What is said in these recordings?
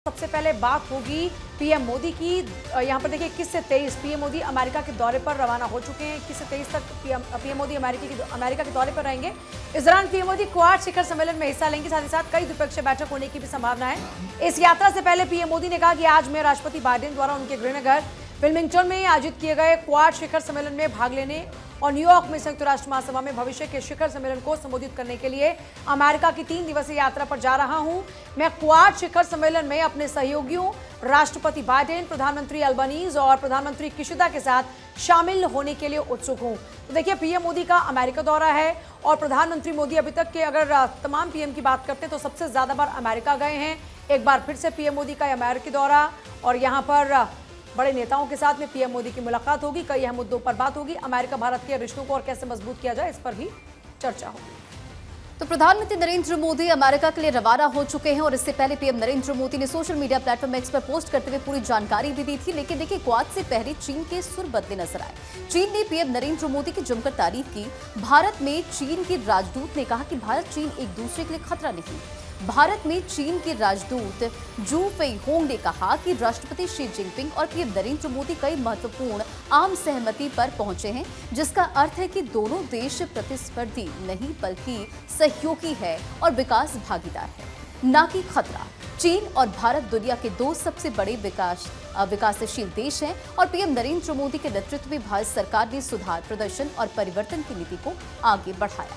सबसे पहले बात होगी पीएम मोदी की। यहाँ पर देखिए 21 से 23 पीएम मोदी अमेरिका के दौरे पर रवाना हो चुके हैं। 21 से 23 तक पीएम मोदी अमेरिका के दौरे पर रहेंगे। इस दौरान पीएम मोदी क्वाड शिखर सम्मेलन में हिस्सा लेंगे। साथ ही साथ कई द्विपक्षीय बैठक होने की भी संभावना है। इस यात्रा से पहले पीएम मोदी ने कहा कि आज मैं राष्ट्रपति बाइडेन द्वारा उनके गृहनगर विल्मिंगटन में आयोजित किए गए क्वाड शिखर सम्मेलन में भाग लेने और न्यूयॉर्क में संयुक्त राष्ट्र महासभा में भविष्य के शिखर सम्मेलन को संबोधित करने के लिए अमेरिका की 3 दिवसीय यात्रा पर जा रहा हूं। मैं क्वाड शिखर सम्मेलन में अपने सहयोगियों राष्ट्रपति बाइडेन, प्रधानमंत्री अल्बानीज और प्रधानमंत्री किशिदा के साथ शामिल होने के लिए उत्सुक हूं। तो देखिए पीएम मोदी का अमेरिका दौरा है और प्रधानमंत्री मोदी अभी तक के अगर तमाम पीएम की बात करते हैं तो सबसे ज्यादा बार अमेरिका गए हैं। एक बार फिर से पीएम मोदी का अमेरिकी दौरा और यहाँ पर बड़े नेताओं के साथ में पीएम मोदी की मुलाकात होगी। कई अहम मुद्दों पर बात होगी। अमेरिका भारत के रिश्तों को और कैसे मजबूत किया जाए इस पर भी चर्चा होगी। तो प्रधानमंत्री नरेंद्र मोदी अमेरिका के लिए रवाना हो चुके हैं और इससे पहले पीएम नरेंद्र मोदी ने सोशल मीडिया प्लेटफॉर्म एक्स पर पोस्ट करते हुए पूरी जानकारी भी दी थी। लेकिन देखिए क्वाड से पहले चीन के सुर बदले नजर आए। चीन ने पीएम नरेंद्र मोदी की जमकर तारीफ की। भारत में चीन के राजदूत ने कहा कि भारत चीन एक दूसरे के लिए खतरा नहीं। भारत में चीन के राजदूत जू फेईहोंग ने कहा कि राष्ट्रपति शी जिनपिंग और पीएम नरेंद्र मोदी कई महत्वपूर्ण आम सहमति पर पहुंचे हैं, जिसका अर्थ है कि दोनों देश प्रतिस्पर्धी नहीं बल्कि सहयोगी है और विकास भागीदार है, न कि खतरा। चीन और भारत दुनिया के 2 सबसे बड़े विकासशील देश हैं और पीएम नरेंद्र मोदी के नेतृत्व में भारत सरकार ने सुधार, प्रदर्शन और परिवर्तन की नीति को आगे बढ़ाया।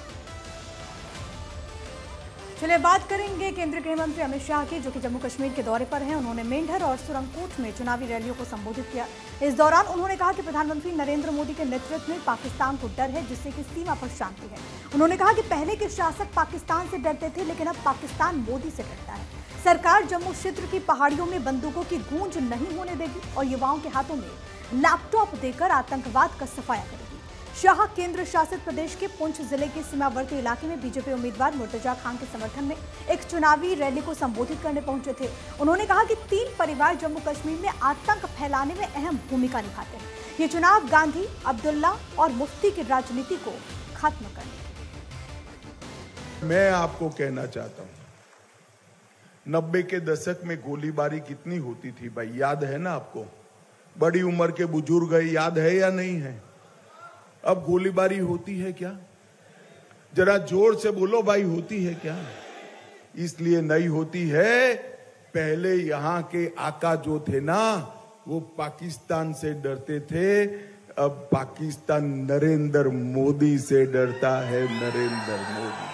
चलिए बात करेंगे केंद्रीय गृह मंत्री अमित शाह की, जो कि जम्मू कश्मीर के दौरे पर हैं। उन्होंने मेंढर और सुरंगकोट में चुनावी रैलियों को संबोधित किया। इस दौरान उन्होंने कहा कि प्रधानमंत्री नरेंद्र मोदी के नेतृत्व में पाकिस्तान को डर है, जिससे कि सीमा पर शांति है। उन्होंने कहा कि पहले के शासक पाकिस्तान से डरते थे, लेकिन अब पाकिस्तान मोदी से डरता है। सरकार जम्मू क्षेत्र की पहाड़ियों में बंदूकों की गूंज नहीं होने देगी और युवाओं के हाथों में लैपटॉप देकर आतंकवाद का सफाया करेगी। शाह केंद्र शासित प्रदेश के पुंछ जिले के सीमावर्ती इलाके में बीजेपी उम्मीदवार मुर्तजा खान के समर्थन में एक चुनावी रैली को संबोधित करने पहुंचे थे। उन्होंने कहा कि 3 परिवार जम्मू कश्मीर में आतंक फैलाने में अहम भूमिका निभाते हैं। ये चुनाव गांधी, अब्दुल्ला और मुफ्ती की राजनीति को खत्म करने। मैं आपको कहना चाहता हूँ, 90 के दशक में गोलीबारी कितनी होती थी भाई, याद है ना आपको? बड़ी उम्र के बुजुर्ग याद है या नहीं है? अब गोलीबारी होती है क्या? जरा जोर से बोलो भाई, होती है क्या? इसलिए नहीं होती है, पहले यहाँ के आका जो थे ना, वो पाकिस्तान से डरते थे। अब पाकिस्तान नरेंद्र मोदी से डरता है। नरेंद्र मोदी।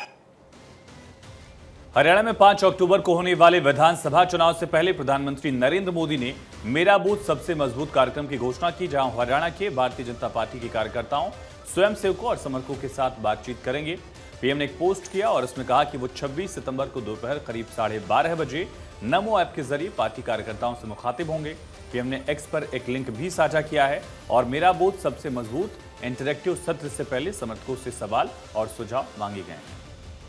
हरियाणा में 5 अक्टूबर को होने वाले विधानसभा चुनाव से पहले प्रधानमंत्री नरेंद्र मोदी ने मेरा बूथ सबसे मजबूत कार्यक्रम की घोषणा की, जहां हरियाणा के भारतीय जनता पार्टी के कार्यकर्ताओं, स्वयंसेवकों और समर्थकों के साथ बातचीत करेंगे। पीएम ने एक पोस्ट किया और इसमें कहा कि वो 26 सितंबर को दोपहर करीब 12:30 बजे नमो ऐप के जरिए पार्टी कार्यकर्ताओं से मुखातिब होंगे। पीएम ने एक्स पर एक लिंक भी साझा किया है और मेरा बूथ सबसे मजबूत इंटरैक्टिव सत्र से पहले समर्थकों से सवाल और सुझाव मांगे गए हैं।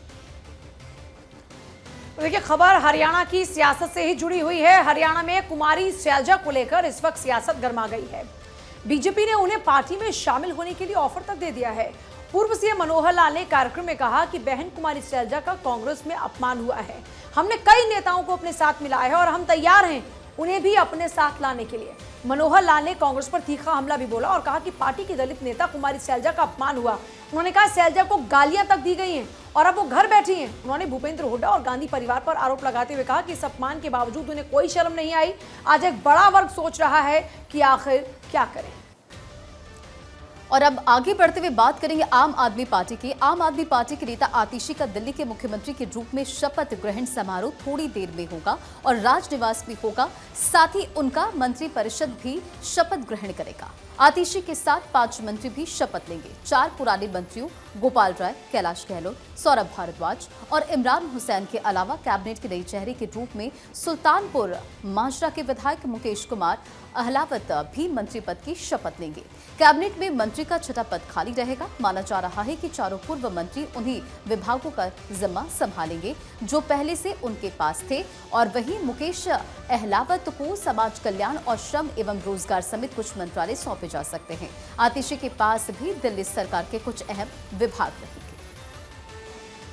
तो देखिए खबर हरियाणा की सियासत से ही जुड़ी हुई है। हरियाणा में कुमारी शैलजा को लेकर इस वक्त सियासत गर्मा गई है। बीजेपी ने उन्हें पार्टी में शामिल होने के लिए ऑफर तक दे दिया है। पूर्व सीएम मनोहर लाल ने कार्यक्रम में कहा कि बहन कुमारी शैलजा का कांग्रेस में अपमान हुआ है। हमने कई नेताओं को अपने साथ मिलाया है और हम तैयार हैं उन्हें भी अपने साथ लाने के लिए। मनोहर लाल ने कांग्रेस पर तीखा हमला भी बोला और कहा कि पार्टी की दलित नेता कुमारी शैलजा का अपमान हुआ। उन्होंने कहा शैलजा को गालियां तक दी गई हैं और अब वो घर बैठी हैं। उन्होंने भूपेंद्र हुड्डा और गांधी परिवार पर आरोप लगाते हुए कहा कि इस अपमान के बावजूद उन्हें कोई शर्म नहीं आई। आज एक बड़ा वर्ग सोच रहा है कि आखिर क्या करें। और अब आगे बढ़ते हुए बात करेंगे आम आदमी पार्टी की। आम आदमी पार्टी के नेता आतिशी का दिल्ली के मुख्यमंत्री के रूप में शपथ ग्रहण समारोह थोड़ी देर में होगा और राजनिवास भी होगा। साथ ही उनका मंत्रिपरिषद भी शपथ ग्रहण करेगा। आतिशी के साथ 5 मंत्री भी शपथ लेंगे। 4 पुराने मंत्रियों गोपाल राय, कैलाश गहलोत, सौरभ भारद्वाज और इमरान हुसैन के अलावा कैबिनेट के नए चेहरे के रूप में सुल्तानपुर माजरा के विधायक मुकेश कुमार अहलावत भी मंत्री पद की शपथ लेंगे। कैबिनेट में मंत्री का 6ठा पद खाली रहेगा। माना जा रहा है कि चारों पूर्व मंत्री उन्हीं विभागों का जिम्मा संभालेंगे जो पहले से उनके पास थे और वहीं मुकेश अहलावत को समाज कल्याण और श्रम एवं रोजगार समेत कुछ मंत्रालय सौंपे जा सकते हैं। आतिशी के पास भी दिल्ली सरकार के कुछ अहम विभाग रहेंगे।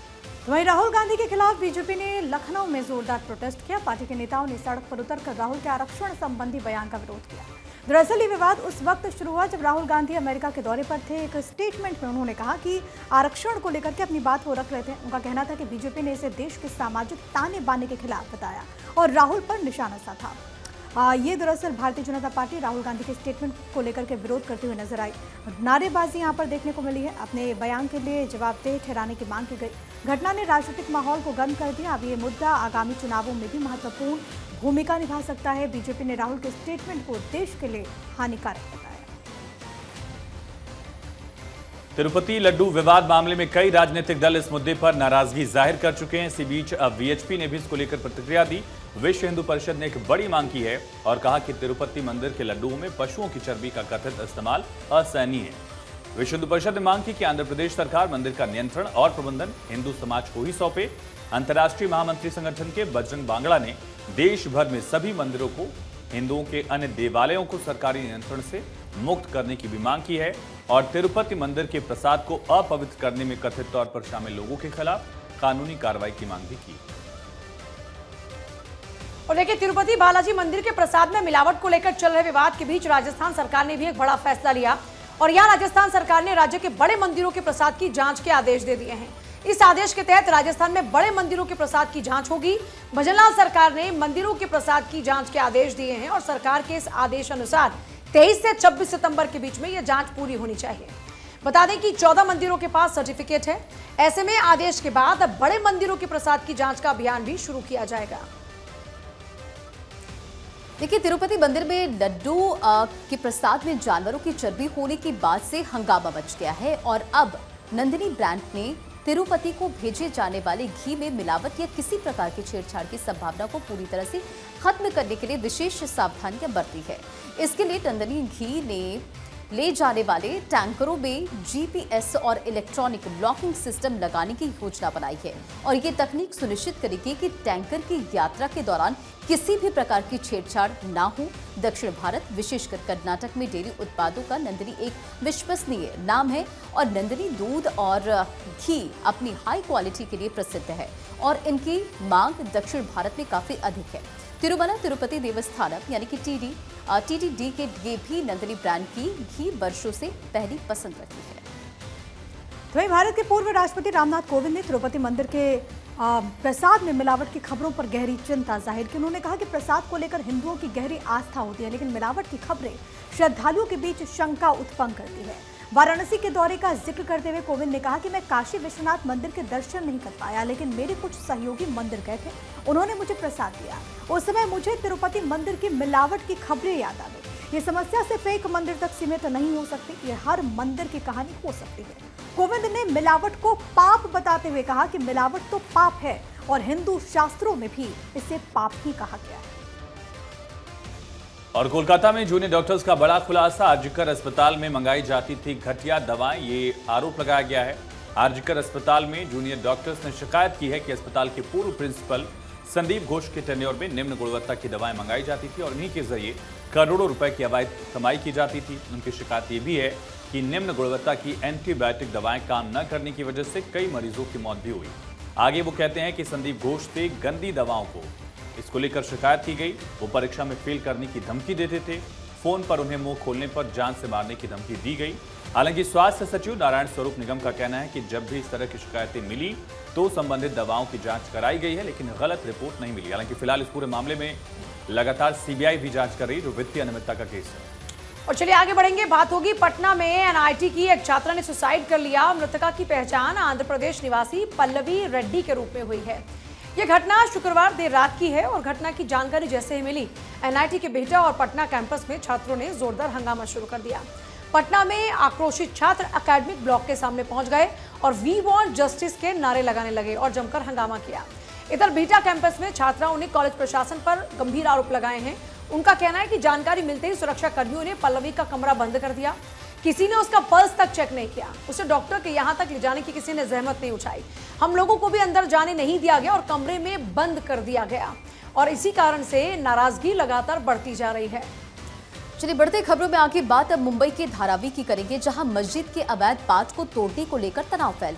तो वहीं राहुल गांधी के खिलाफ बीजेपी ने लखनऊ में जोरदार प्रोटेस्ट किया। पार्टी के नेताओं ने सड़क पर उतरकर राहुल के आरक्षण संबंधी बयान का विरोध किया। दरअसल ये विवाद उस वक्त शुरू हुआ जब राहुल गांधी अमेरिका के दौरे पर थे। एक स्टेटमेंट में उन्होंने कहा कि आरक्षण को लेकर के अपनी बात वो रख रहे थे। उनका कहना था कि बीजेपी ने इसे देश के सामाजिक ताने बाने के खिलाफ बताया और राहुल पर निशाना साधा। ये दरअसल भारतीय जनता पार्टी राहुल गांधी के स्टेटमेंट को लेकर के विरोध करते हुए नजर आई। नारेबाजी यहाँ पर देखने को मिली है। अपने बयान के लिए जवाबदेह ठहराने की मांग की गई। घटना ने राजनीतिक माहौल को गर्म कर दिया। अब ये मुद्दा आगामी चुनावों में भी महत्वपूर्ण भूमिका निभा सकता है। बीजेपी ने राहुल के स्टेटमेंट को देश के लिए हानिकारक बताया। तिरुपति लड्डू विवाद मामले में कई राजनीतिक दल इस मुद्दे पर नाराजगी जाहिर कर चुके हैं। इसी बीच अब वीएचपी ने भी इसको लेकर प्रतिक्रिया दी। विश्व हिंदू परिषद ने एक बड़ी मांग की है और कहा कि तिरुपति मंदिर के लड्डुओं में पशुओं की चर्बी का कथित इस्तेमाल असहनीय है। विश्व हिंदू परिषद ने मांग की कि आंध्र प्रदेश सरकार मंदिर का नियंत्रण और प्रबंधन हिंदू समाज को ही सौंपे। अंतर्राष्ट्रीय महामंत्री संगठन के बजरंग बांगड़ा ने देश भर में सभी मंदिरों को हिंदुओं के अन्य देवालयों को सरकारी नियंत्रण से मुक्त करने की भी मांग की है और तिरुपति मंदिर के प्रसाद को अपवित्र करने में कथित तौर पर शामिल लोगों के खिलाफ कानूनी कार्रवाई की मांग भी की। और देखिए, तिरुपति बालाजी मंदिर के प्रसाद में मिलावट को लेकर चल रहे विवाद के बीच राजस्थान सरकार ने भी एक बड़ा फैसला लिया और यहां राजस्थान सरकार ने राज्य के बड़े मंदिरों के प्रसाद की जांच के आदेश दे दिए हैं। इस आदेश के तहत राजस्थान में बड़े मंदिरों के प्रसाद की जांच होगी। भजनलाल सरकार ने मंदिरों के प्रसाद की जांच के आदेश दिए हैं और सरकार के इस आदेश अनुसार 23 से 26 सितंबर के बीच में यह जांच पूरी होनी चाहिए। बता दें कि 14 मंदिरों के पास सर्टिफिकेट है। ऐसे में आदेश के बाद अब बड़े मंदिरों के प्रसाद की जांच का अभियान भी शुरू किया जाएगा। देखिए, तिरुपति मंदिर में लड्डू के प्रसाद में जानवरों की चर्बी होने की बात से हंगामा मच गया है और अब नंदिनी ब्रांड ने तिरुपति को भेजे जाने वाले घी में मिलावट या किसी प्रकार की छेड़छाड़ की संभावना को पूरी तरह से खत्म करने के लिए विशेष सावधानियां बरती है। इसके लिए नंदिनी घी ने ले जाने वाले टैंकरों में जीपीएस और इलेक्ट्रॉनिक लॉकिंग सिस्टम लगाने की योजना बनाई है और ये तकनीक सुनिश्चित करेगी कि टैंकर की यात्रा के दौरान किसी भी प्रकार की छेड़छाड़ ना हो। दक्षिण भारत, विशेषकर कर्नाटक में डेयरी उत्पादों का नंदिनी एक विश्वसनीय नाम है और नंदिनी दूध और घी अपनी हाई क्वालिटी के लिए प्रसिद्ध है और इनकी मांग दक्षिण भारत में काफी अधिक है। तिरुमला तिरुपति देवस्थानम यानी कि टीटीडी के लिए भी नंदिनी ब्रांड की घी वर्षों से पहली पसंद रखी है। तो वहीं भारत के पूर्व राष्ट्रपति रामनाथ कोविंद ने तिरुपति मंदिर के प्रसाद में मिलावट की खबरों पर गहरी चिंता जाहिर की। उन्होंने कहा कि प्रसाद को लेकर हिंदुओं की गहरी आस्था होती है, लेकिन मिलावट की खबरें श्रद्धालुओं के बीच शंका उत्पन्न करती है। वाराणसी के दौरे का जिक्र करते हुए कोविंद ने कहा कि मैं काशी विश्वनाथ मंदिर के दर्शन नहीं कर पाया, लेकिन मेरे कुछ सहयोगी मंदिर गए थे, उन्होंने मुझे प्रसाद दिया। उस समय मुझे तिरुपति मंदिर की मिलावट की खबरें याद आ गई। ये समस्या सिर्फ एक मंदिर तक सीमित नहीं हो सकती, ये हर मंदिर की कहानी हो सकती है। कोविंद ने मिलावट को पाप बताते हुए कहा कि मिलावट तो पाप है और हिंदू शास्त्रों में भी इसे पाप ही कहा गया है। और कोलकाता में जूनियर डॉक्टर्स का बड़ा खुलासा। आरजीकर अस्पताल में मंगाई जाती थी घटिया दवाएं, ये आरोप लगाया गया है। आरजीकर अस्पताल में जूनियर डॉक्टर्स ने शिकायत की है कि अस्पताल के पूर्व प्रिंसिपल संदीप घोष के टेन्योर में निम्न गुणवत्ता की दवाएं मंगाई जाती थी और इन्हीं के जरिए करोड़ों रुपए की अवैध कमाई की जाती थी। उनकी शिकायत ये भी है कि निम्न गुणवत्ता की एंटीबायोटिक दवाएं काम न करने की वजह से कई मरीजों की मौत भी हुई। आगे वो कहते हैं कि संदीप घोष से गंदी दवाओं को इसको लेकर शिकायत की गई। वो परीक्षा में फेल करने की धमकी देते थे। फोन पर उन्हें मुंह खोलने पर जान से मारने की धमकी दी गई। हालांकि स्वास्थ्य सचिव नारायण स्वरूप निगम का कहना है कि जब भी इस तरह की शिकायतें मिली तो संबंधित दवाओं की जांच कराई गई है, लेकिन गलत रिपोर्ट नहीं मिली। हालांकि फिलहाल इस पूरे मामले में लगातार सीबीआई भी जांच कर रही है, जो वित्तीय अनियमितता का केस है। और चलिए आगे बढ़ेंगे। बात होगी पटना में एनआईटी की एक छात्रा ने सुसाइड कर लिया। मृतका की पहचान आंध्र प्रदेश निवासी पल्लवी रेड्डी के रूप में हुई है। यह घटना शुक्रवार देर रात की है और घटना की जानकारी जैसे ही मिली, एनआईटी के बिहटा और पटना कैंपस में छात्रों ने जोरदार हंगामा शुरू कर दिया। पटना में आक्रोशित छात्र एकेडमिक ब्लॉक के सामने पहुंच गए और वी वांट जस्टिस के नारे लगाने लगे और जमकर हंगामा किया। इधर बिहटा कैंपस में छात्राओं ने कॉलेज प्रशासन पर गंभीर आरोप लगाए हैं। उनका कहना है कि जानकारी मिलते ही सुरक्षा कर्मियों ने पल्लवी का कमरा बंद कर दिया। किसी ने उसका पल्स तक चेक नहीं किया। उसे डॉक्टर के यहां तक ले जाने की किसी ने जहमत नहीं उठाई। हम लोगों को भी अंदर जाने नहीं दिया गया और कमरे में बंद कर दिया गया और इसी कारण से नाराजगी लगातार बढ़ती जा रही है। चलिए बढ़ते खबरों में आगे बात अब मुंबई के धारावी की करेंगे, जहां मस्जिद के अवैध पार्ट को तोड़ने को लेकर तनाव फैल गया।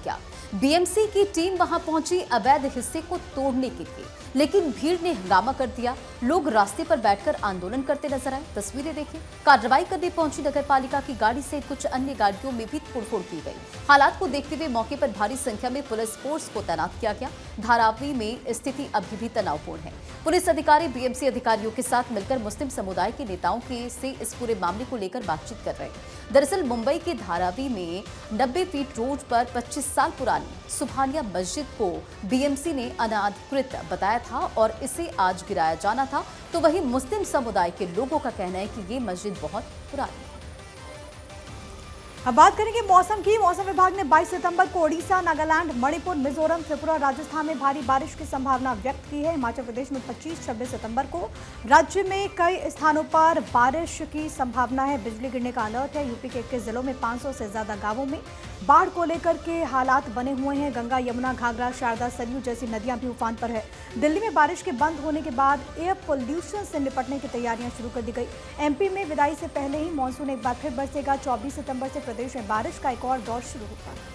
बीएमसी की टीम वहां पहुंची अवैध हिस्से को तोड़ने के लिए, लेकिन भीड़ ने हंगामा कर दिया। लोग रास्ते पर बैठकर आंदोलन करते नजर आए। तस्वीरें देखिए। कार्रवाई करने पहुंची नगरपालिका की गाड़ी से कुछ अन्य गाड़ियों में भी तोड़फोड़ की गई। हालात को देखते हुए मौके पर भारी संख्या में पुलिस फोर्स को तैनात किया गया। धारावी में स्थिति अभी भी तनावपूर्ण है। पुलिस अधिकारी बीएमसी अधिकारियों के साथ मिलकर मुस्लिम समुदाय के नेताओं से इस पूरे मामले को लेकर बातचीत कर रहे हैं। दरअसल मुंबई के धारावी में 90 फीट रोड पर 25 साल पुरानी सुभानिया मस्जिद को बीएमसी ने अनाधिकृत बताया था और इसे आज गिराया जाना था, तो वहीं मुस्लिम समुदाय के लोगों का कहना है कि ये मस्जिद बहुत पुरानी है। अब बात करेंगे मौसम की। मौसम विभाग ने 22 सितंबर को ओडिशा, नागालैंड, मणिपुर, मिजोरम, त्रिपुरा, राजस्थान में भारी बारिश की संभावना व्यक्त की है। हिमाचल प्रदेश में 25-26 सितंबर को राज्य में कई स्थानों पर बारिश की संभावना है। बिजली गिरने का अलर्ट है। यूपी के 21 जिलों में 500 से ज्यादा गांवों में बाढ़ को लेकर के हालात बने हुए हैं। गंगा, यमुना, घाघरा, शारदा, सरयू जैसी नदियां भी उफान पर है। दिल्ली में बारिश के बंद होने के बाद एयर पोल्यूशन से निपटने की तैयारियां शुरू कर दी गई। एमपी में विदाई से पहले ही मानसून एक बार फिर बरसेगा। 24 सितंबर से प्रदेश में बारिश का एक और दौर शुरू होता है।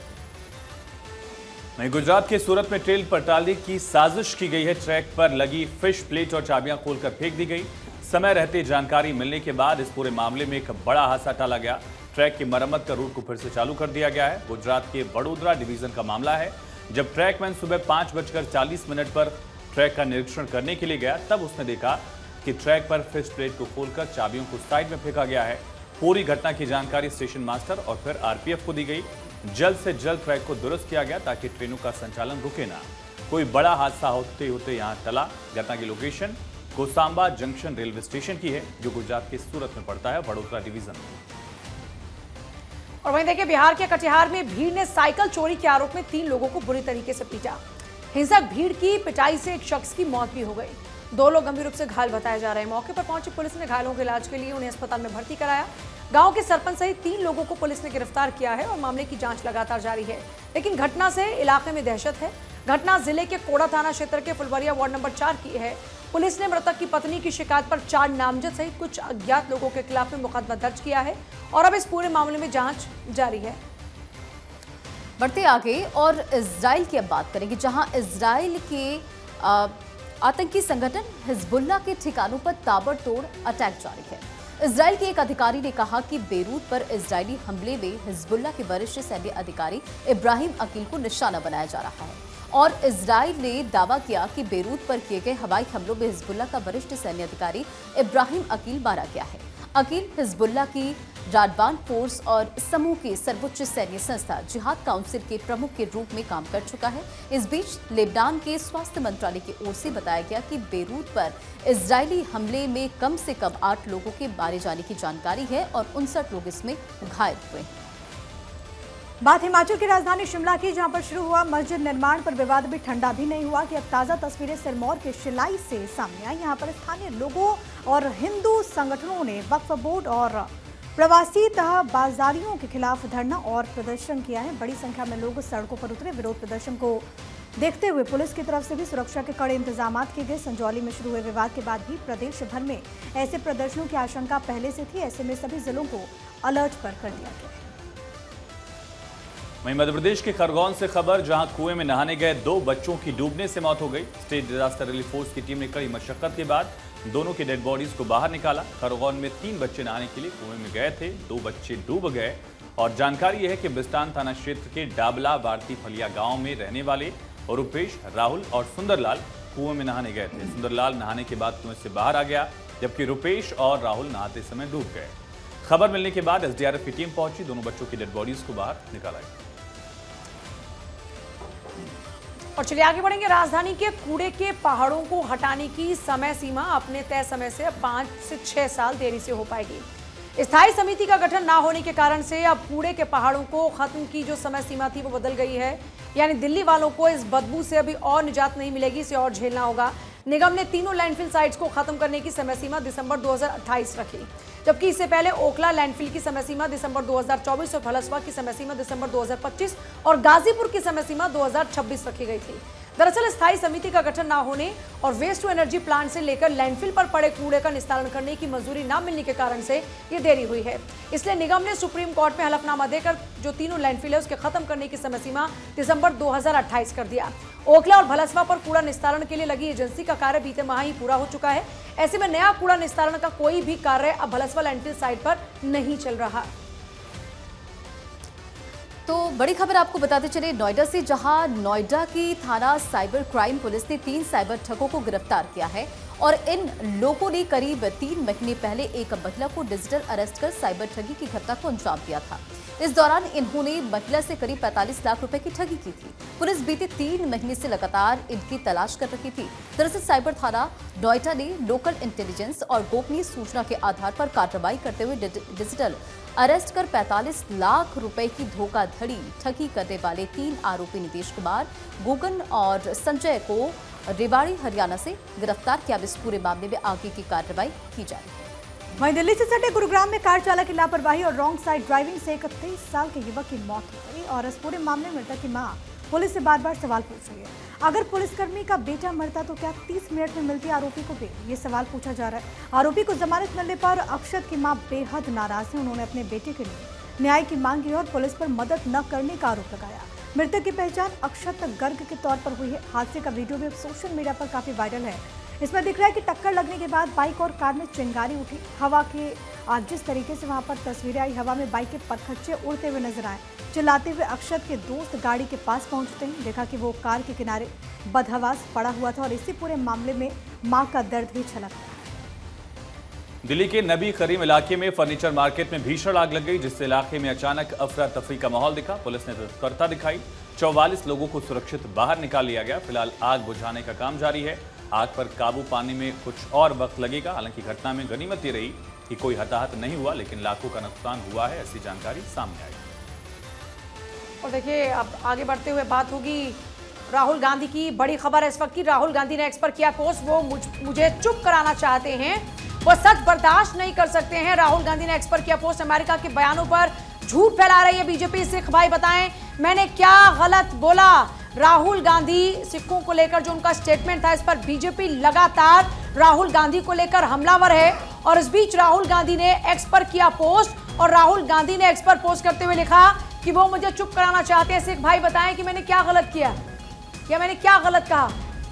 वहीं गुजरात के सूरत में ट्रेन पलटाने की साजिश की गई है। ट्रैक पर लगी फिश प्लेट और चाबियां खोलकर फेंक दी गई। समय रहते जानकारी मिलने के बाद इस पूरे मामले में एक बड़ा हादसा टाला गया। ट्रैक की मरम्मत का रूट को फिर से चालू कर दिया गया है। गुजरात के वडोदरा डिवीजन का मामला है। जब ट्रैकमैन सुबह 5:40 पर ट्रैक का निरीक्षण करने के लिए गया, तब उसने देखा कि ट्रैक पर फिश प्लेट को खोलकर चाबियों को साइड में फेंका गया है। पूरी घटना की जानकारी स्टेशन मास्टर और फिर आरपीएफ को दी गई। जल्द से जल्द ट्रैक को दुरुस्त किया गया ताकि ट्रेनों का संचालन रुके ना। कोई बड़ा हादसा होते होते यहां टला। घटना की location Kosamba junction railway station की है, जो गुजरात के सूरत में पड़ता है, वडोदरा डिवीजन में। और वहीं देखिए, बिहार के कटिहार में भीड़ ने साइकिल चोरी के आरोप में 3 लोगों को बुरी तरीके से पीटा। हिंसक भीड़ की पिटाई से एक शख्स की मौत भी हो गई। 2 लोग गंभीर रूप से घायल बताए जा रहे हैं। मौके पर पहुंची पुलिस ने घायलों के इलाज के लिए उन्हें अस्पताल में भर्ती कराया। गांव के सरपंच सहित 3 लोगों को पुलिस ने गिरफ्तार किया है और मामले की जांच लगातार जारी है। लेकिन घटना से इलाके में दहशत है। घटना जिले के कोड़ा थाना क्षेत्र के फुलवरिया वार्ड नंबर 4 की है। पुलिस ने मृतक की पत्नी की शिकायत पर 4 नामजद सहित कुछ अज्ञात लोगों के खिलाफ में मुकदमा दर्ज किया है और अब इस पूरे मामले में जांच जारी है। बढ़ते आगे और इजराइल की अब बात करेंगे, जहां इजराइल के आतंकी संगठन हिजबुल्लाह के ठिकानों पर ताबड़तोड़ अटैक जारी है। इजराइल के एक अधिकारी ने कहा कि बेरूत पर इजरायली हमले में हिजबुल्लाह के वरिष्ठ सैन्य अधिकारी इब्राहिम अकील को निशाना बनाया जा रहा है और इजराइल ने दावा किया कि बेरूत पर किए गए हवाई हमलों में हिजबुल्लाह का वरिष्ठ सैन्य अधिकारी इब्राहिम अकील मारा गया है। अकील हिजबुल्लाह की राडवान फोर्स और समूह की सर्वोच्च सैन्य संस्था जिहाद काउंसिल के प्रमुख के रूप में काम कर चुका है। इस बीच लेबनान के स्वास्थ्य मंत्रालय की ओर से बताया गया कि बेरूत पर इजरायली हमले में कम से कम 8 लोगों के मारे जाने की जानकारी है और 59 लोग इसमें घायल हुए हैं। बात हिमाचल की राजधानी शिमला की, जहां पर शुरू हुआ मस्जिद निर्माण पर विवाद भी ठंडा भी नहीं हुआ कि अब ताजा तस्वीरें सिरमौर के शिलाई से सामने आई। यहां पर स्थानीय लोगों और हिंदू संगठनों ने वक्फ बोर्ड और प्रवासी तह बाजारियों के खिलाफ धरना और प्रदर्शन किया है। बड़ी संख्या में लोग सड़कों पर उतरे। विरोध प्रदर्शन को देखते हुए पुलिस की तरफ से भी सुरक्षा के कड़े इंतजाम किए गए। संजौली में शुरू हुए विवाद के बाद भी प्रदेश भर में ऐसे प्रदर्शनों की आशंका पहले से थी। ऐसे में सभी जिलों को अलर्ट पर कर दिया गया। वहीं मध्य प्रदेश के खरगोन से खबर, जहां कुएं में नहाने गए 2 बच्चों की डूबने से मौत हो गई। स्टेट डिजास्टर रिलीफ फोर्स की टीम ने कड़ी मशक्कत के बाद दोनों की डेड बॉडीज को बाहर निकाला। खरगोन में 3 बच्चे नहाने के लिए कुएं में गए थे। 2 बच्चे डूब गए और जानकारी यह है कि बिस्टान थाना क्षेत्र के डाबला भारती फलिया गांव में रहने वाले रूपेश, राहुल और सुंदरलाल कुएं में नहाने गए थे। सुंदरलाल नहाने के बाद कुएं से बाहर आ गया, जबकि रूपेश और राहुल नहाते समय डूब गए। खबर मिलने के बाद एसडीआरएफ की टीम पहुंची। दोनों बच्चों की डेड बॉडीज को बाहर निकाला गया। और चलिए आगे बढ़ेंगे। राजधानी के कूड़े के पहाड़ों को हटाने की समय सीमा अपने तय समय से 5 से 6 साल देरी से हो पाएगी। स्थायी समिति का गठन ना होने के कारण से अब कूड़े के पहाड़ों को खत्म की जो समय सीमा थी वो बदल गई है। यानी दिल्ली वालों को इस बदबू से अभी और निजात नहीं मिलेगी, इसे और झेलना होगा। निगम ने तीनों लैंडफिल साइट्स को खत्म करने की समय सीमा दिसंबर 2028 रखी, जबकि इससे पहले ओखला लैंडफिल की समय सीमा दिसंबर 2024 और फलसवा की समय सीमा दिसंबर 2025 और गाजीपुर की समय सीमा 2026 रखी गई थी। दरअसल स्थायी समिति का गठन न होने और वेस्ट टू एनर्जी प्लांट से लेकर लैंडफिल पर पड़े कूड़े का निस्तारण करने की मंजूरी न मिलने के कारण से ये देरी हुई है। इसलिए निगम ने सुप्रीम कोर्ट में हलफनामा देकर जो तीनों लैंडफिल है उसके खत्म करने की समय सीमा दिसंबर 2028 कर दिया। ओखला और भलसवा पर कूड़ा निस्तारण के लिए लगी एजेंसी का कार्य बीते माह ही पूरा हो चुका है। ऐसे में नया कूड़ा निस्तारण का कोई भी कार्य अब भलसवा लैंडफिल साइट पर नहीं चल रहा। तो बड़ी खबर आपको बताते चले नोएडा से, जहां नोएडा की थाना साइबर क्राइम पुलिस ने 3 साइबर ठगों को गिरफ्तार किया है और इन लोगों ने करीब 3 महीने पहले एक महिला को डिजिटल अरेस्ट कर साइबर ठगी की घटना को अंजाम दिया था। इस दौरान इन्होंने महिला से करीब 45 लाख रुपए की ठगी की थी। पुलिस बीते 3 महीने से लगातार इनकी तलाश कर रही थी। दरअसल साइबर थाना नोएडा ने लोकल इंटेलिजेंस और गोपनीय सूचना के आधार पर कार्रवाई करते हुए डिजिटल अरेस्ट कर 45 लाख रुपए की धोखाधड़ी ठगी करने वाले 3 आरोपी नीतीश कुमार, गुगन और संजय को रेवाड़ी हरियाणा से गिरफ्तार किया। इस पूरे मामले में आगे की कार्रवाई की जा रही है। वहीं दिल्ली से सटे गुरुग्राम में कार चालक की लापरवाही और रॉन्ग साइड ड्राइविंग से 31 साल के युवक की मौत हो गई और इस पूरे मामले में मृतक की मां पुलिस से बार बार सवाल पूछ रही है। अगर पुलिसकर्मी का बेटा मरता तो क्या 30 मिनट में मिलती आरोपी को बेल? ये सवाल पूछा जा रहा है। आरोपी को जमानत मिलने पर अक्षत की मां बेहद नाराज है। उन्होंने अपने बेटे के लिए न्याय की मांग की और पुलिस पर मदद न करने का आरोप लगाया। मृतक की पहचान अक्षत गर्ग के तौर पर हुई है। हादसे का वीडियो भी अब सोशल मीडिया पर काफी वायरल है। इसमें दिख रहा है कि टक्कर लगने के बाद बाइक और कार में चिंगारी उठी। हवा के जिस तरीके से वहां पर तस्वीरें आई, हवा में बाइक के परखच्चे उड़ते हुए नजर आए। चिल्लाते हुए अक्षत के दोस्त गाड़ी के पास पहुंचते हैं। देखा कि वो कार के किनारे बदहवास पड़ा हुआ था और इसी पूरे मामले में मां का दर्द भी छलक रहा है। दिल्ली के नबी करीम इलाके में फर्नीचर मार्केट में भीषण आग लग गई, जिससे इलाके में अचानक अफरा तफरी का माहौल दिखा। पुलिस ने तत्परता दिखाई, 44 लोगों को सुरक्षित बाहर निकाल लिया गया। फिलहाल आग बुझाने का काम जारी है। आग पर काबू पाने में कुछ और वक्त लगेगा। हालांकि घटना में गनीमत ये रही कि कोई हताहत नहीं हुआ, लेकिन लाखों का नुकसान हुआ है, ऐसी जानकारी सामने आई। और देखिए अब आगे बढ़ते हुए बात होगी राहुल गांधी की। बड़ी खबर है इस वक्त की। राहुल गांधी ने एक्स पर किया पोस्ट, वो मुझे चुप कराना चाहते हैं, वो सच बर्दाश्त नहीं कर सकते हैं। राहुल गांधी ने एक्स पर किया पोस्ट, अमेरिका के बयानों पर झूठ फैला रही है बीजेपी। सिख भाई बताएं मैंने क्या गलत बोला। राहुल गांधी सिखों को लेकर जो उनका स्टेटमेंट था, इस पर बीजेपी लगातार राहुल गांधी को लेकर हमलावर है। और इस बीच राहुल गांधी ने एक्स पर किया पोस्ट और राहुल गांधी ने एक्स पर पोस्ट करते हुए लिखा कि वो मुझे चुप कराना चाहते हैं। सिख भाई बताएं कि मैंने क्या गलत किया या मैंने क्या गलत कहा।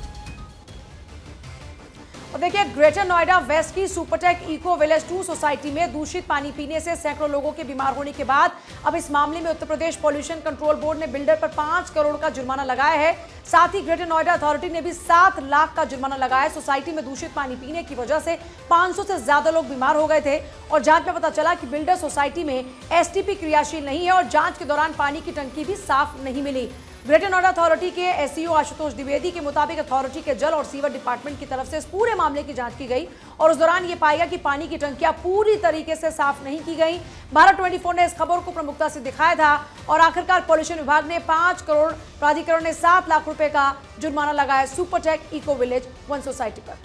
और देखिए ग्रेटर नोएडा वेस्ट की सुपरटेक इको विलेज 2 सोसाइटी में दूषित पानी पीने से सैकड़ों लोगों के बीमार होने के बाद अब इस मामले में Uttar Pradesh pollution control board ने बिल्डर पर 5 करोड़ का जुर्माना लगाया है। साथ ही ग्रेटर नोएडा अथॉरिटी ने भी 7 लाख का जुर्माना लगाया है। सोसाइटी में दूषित पानी पीने की वजह से 500 से ज्यादा लोग बीमार हो गए थे और जांच में पता चला कि बिल्डर सोसाइटी में एसटीपी क्रियाशील नहीं है और जांच के दौरान पानी की टंकी भी साफ नहीं मिली। ग्रेटर नोएडा अथॉरिटी के एसईओ आशुतोष द्विवेदी के मुताबिक अथॉरिटी के जल और सीवर डिपार्टमेंट की तरफ से इस पूरे मामले की जांच की गई और उस दौरान ये पाया गया कि पानी की टंकियां पूरी तरीके से साफ नहीं की गई। भारत 24 ने इस खबर को प्रमुखता से दिखाया था और आखिरकार पॉल्यूशन विभाग ने 5 करोड़, प्राधिकरण ने 7 लाख रुपए का जुर्माना लगाया सुपरटेक इको विलेज 1 सोसाइटी पर।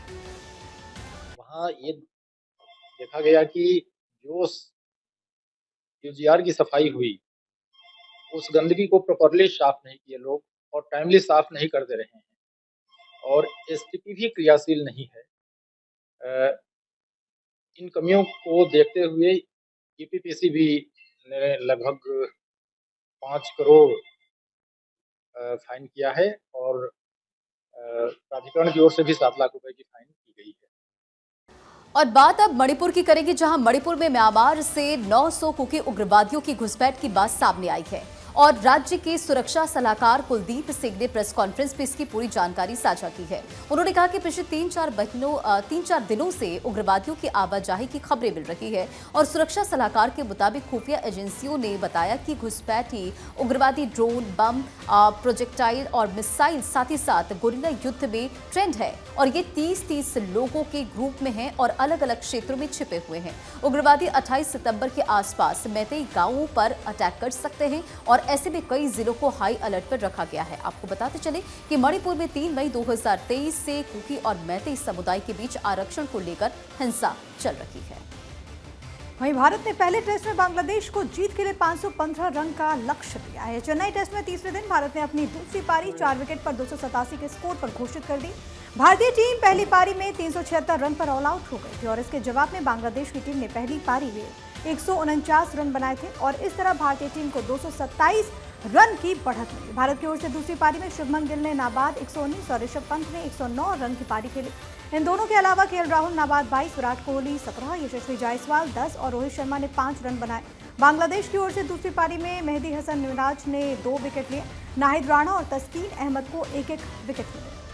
वहाँ ये देखा गया कि जो यूजीआर की सफाई हुई, उस गंदगी को प्रॉपरली साफ नहीं किए लोग और टाइमली साफ नहीं कर दे रहे हैं और एसटीपी भी क्रियाशील नहीं है। इन कमियों को देखते हुए ईपीपीसी भी ने लगभग 5 करोड़ फाइन किया है और प्राधिकरण की ओर से भी 7 लाख रुपए की फाइन की गई है। और बात अब मणिपुर की करेंगे, जहां मणिपुर में म्यांमार से 900 कुकी उग्रवादियों की घुसपैठ की बात सामने आई है और राज्य के सुरक्षा सलाहकार कुलदीप सिंह ने प्रेस कॉन्फ्रेंस में इसकी पूरी जानकारी साझा की है। उन्होंने कहा कि पिछले 3-4 दिनों से उग्रवादियों की आवाजाही की खबरें मिल रही है और सुरक्षा सलाहकार के मुताबिक खुफिया एजेंसियों ने बताया कि घुसपैठी उग्रवादी ड्रोन, बम, प्रोजेक्टाइल और मिसाइल साथ ही साथ गोरिल्ला युद्ध में ट्रेंड है और ये 30 लोगों के ग्रुप में हैं और अलग अलग क्षेत्रों में छिपे हुए हैं। उग्रवादी 28 सितंबर के आसपास मैतेई गांवों पर अटैक कर सकते हैं और ऐसे में कई जिलों को हाई अलर्ट पर रखा गया है। आपको बताते चले कि मणिपुर में 3 मई 2023 से कुकी और मैतेई समुदाय के बीच आरक्षण को लेकर हिंसा चल रही है। वहीं भारत ने पहले टेस्ट में बांग्लादेश को जीत के लिए 515 रन का लक्ष्य दिया है। चेन्नई टेस्ट में तीसरे दिन भारत ने अपनी दूसरी पारी 4 विकेट पर 287 के स्कोर पर घोषित कर दी। भारतीय टीम पहली पारी में 376 रन पर ऑल आउट हो गई थी और इसके जवाब में बांग्लादेश की टीम ने पहली पारी में 149 रन बनाए थे और इस तरह भारतीय टीम को 227 रन की बढ़त मिली। भारत की ओर से दूसरी पारी में शुभमन गिल ने नाबाद 119 और ऋषभ पंत ने 109 रन की पारी खेली। इन दोनों के अलावा केएल राहुल नाबाद 22, विराट कोहली 17, यशस्वी जायसवाल 10 और रोहित शर्मा ने 5 रन बनाए। बांग्लादेश की ओर से दूसरी पारी में मेहदी हसन मिराज ने 2 विकेट लिए। नाहिद राणा और तस्कीन अहमद को एक-एक विकेट मिले।